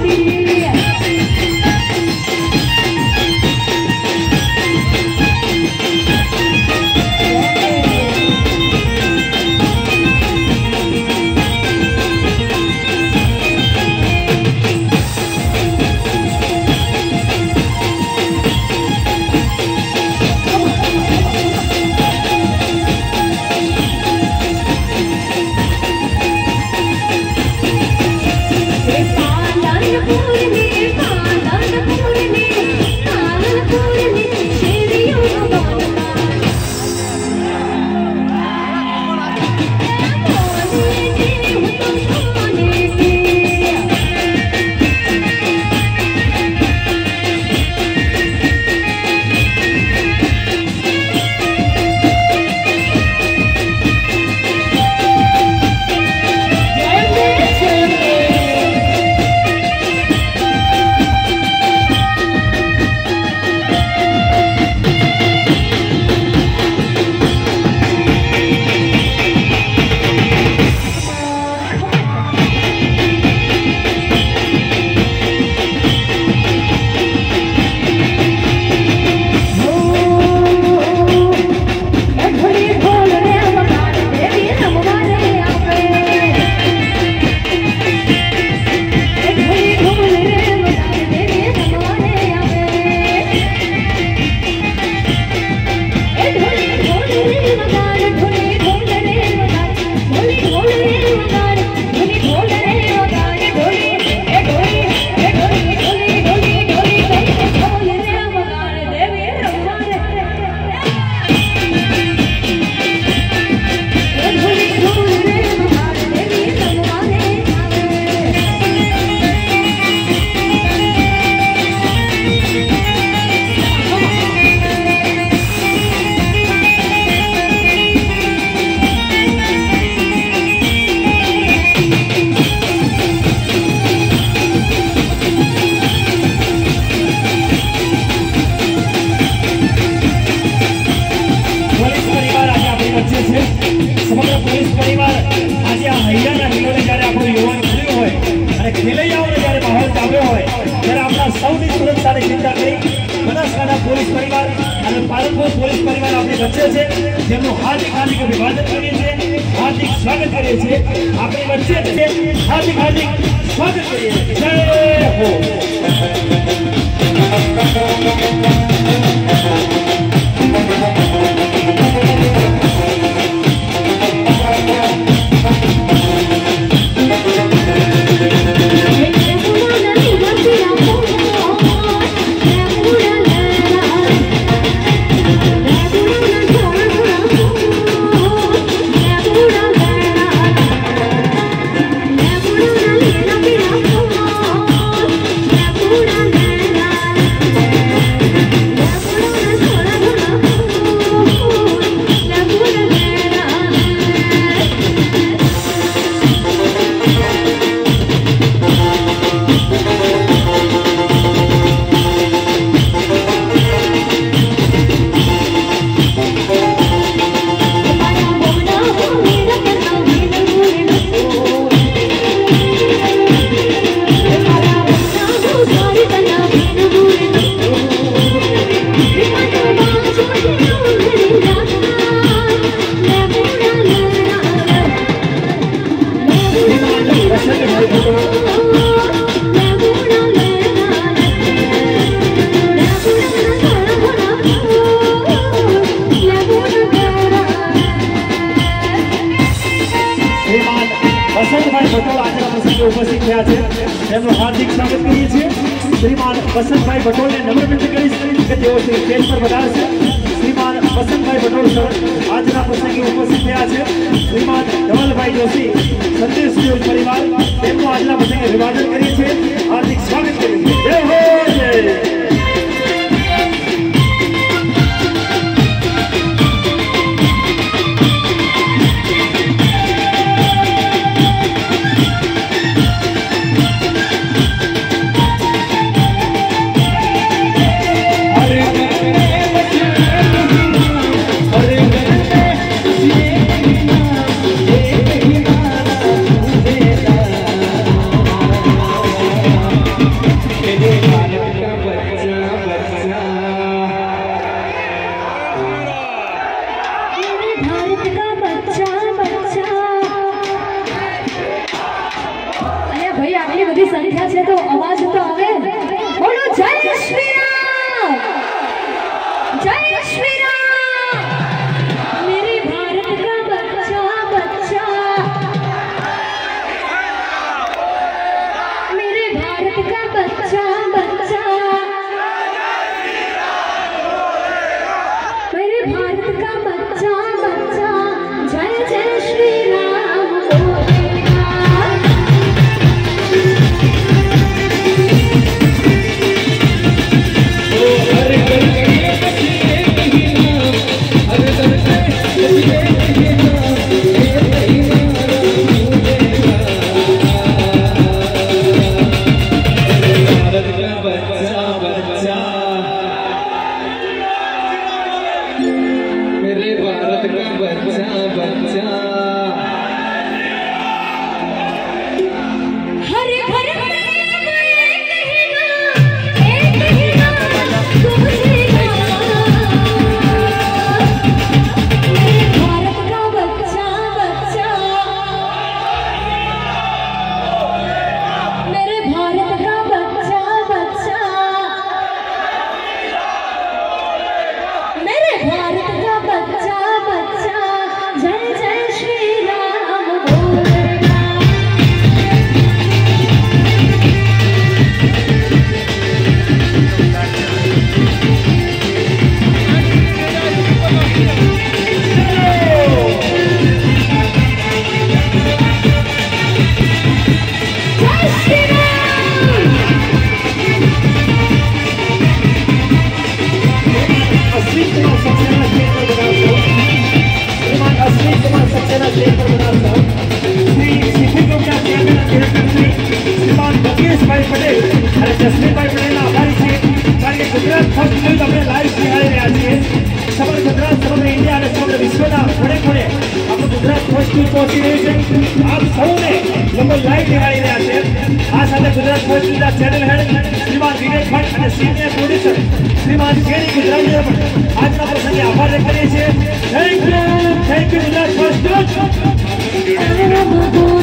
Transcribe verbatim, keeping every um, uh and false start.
Police પરિવાર અને Palanpur police પરિવાર આપણી વચ્ચે છે, જેમનું હાર્દિક હાર્દિક અભિવાદન કરીએ છીએ, હાર્દિક સ્વાગત કરીએ છીએ, આપણી વચ્ચે છે, હાર્દિક હાર્દિક સ્વાગત કરીએ છીએ. જય હો. ઉપસ્થિત થયા છે, તેમનું હાર્દિક સ્વાગત કરીએ છીએ. શ્રીમાન વસંતભાઈ પટોલને નમ્ર વિનંતી કરીશ કે તેઓ સ્ટેજ પર પધારશે. શ્રીમાન વસંતભાઈ પટોલ સર આજના પ્રસંગે ઉપસ્થિત થયા છે. શ્રીમાન ધવલભાઈ જોશી સંદેશ સ્ટુડિયો પરિવાર, તેમનું આજના પ્રસંગે અભિવાદન કરીએ છીએ, હાર્દિક સ્વાગત કરીએ છીએ. જય હો જય. Thank you. आटली संख्या है तो आवाज तो आवे। बोलो जय श्री राम, जय श्री राम। मेरे भारत का बच्चा बच्चा, मेरे भारत का बच्चा बच्चा, मेरे भारत का बच्चा बच्चा, जय जय श्री राम बोलेगा। आप સૌને લોકો લાઈવ નિહાળી રહ્યા છે। આ સાથે ગુજરાત ફર્સ્ટના ચેનલ હેડ શ્રીમાન વિવેક ભટ્ટ અને સિનિયર પ્રોડ્યુસર શ્રીમાન કેરી ગુજરાતીને પણ આજના પ્રસંગે આભાર વ્યક્ત કરીએ છીએ। Thank you, thank you Gujarat first.